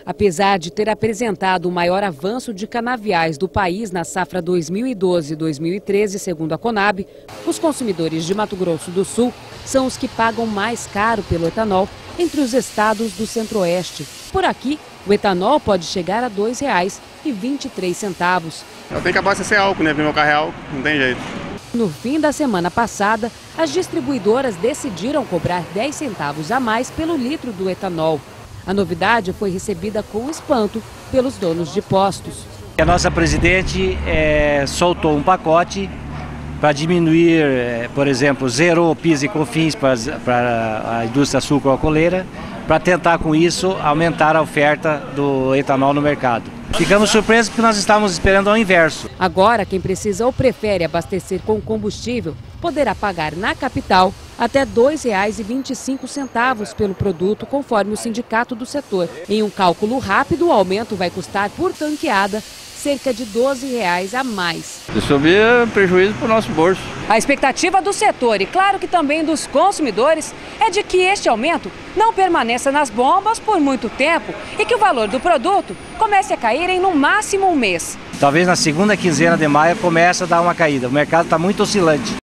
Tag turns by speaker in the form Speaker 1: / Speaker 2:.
Speaker 1: Apesar de ter apresentado o maior avanço de canaviais do país na safra 2012-2013, segundo a Conab, os consumidores de Mato Grosso do Sul são os que pagam mais caro pelo etanol entre os estados do Centro-Oeste. Por aqui, o etanol pode chegar a R$ 2,23.
Speaker 2: Eu tenho que abastecer álcool, né? Porque meu carro é álcool, não tem jeito.
Speaker 1: No fim da semana passada, as distribuidoras decidiram cobrar 10 centavos a mais pelo litro do etanol. A novidade foi recebida com espanto pelos donos de postos.
Speaker 3: A nossa presidente soltou um pacote para diminuir, por exemplo, zerou PIS e COFINS para a indústria sucroalcooleira, para tentar com isso aumentar a oferta do etanol no mercado. Ficamos surpresos porque nós estávamos esperando ao inverso.
Speaker 1: Agora, quem precisa ou prefere abastecer com combustível poderá pagar na capital até R$ 2,25 pelo produto, conforme o sindicato do setor. Em um cálculo rápido, o aumento vai custar por tanqueada cerca de R$ 12 a mais.
Speaker 4: Isso é prejuízo para o nosso bolso.
Speaker 1: A expectativa do setor e, claro que também dos consumidores, é de que este aumento não permaneça nas bombas por muito tempo e que o valor do produto comece a cair em no máximo um mês.
Speaker 3: Talvez na segunda quinzena de maio comece a dar uma caída. O mercado está muito oscilante.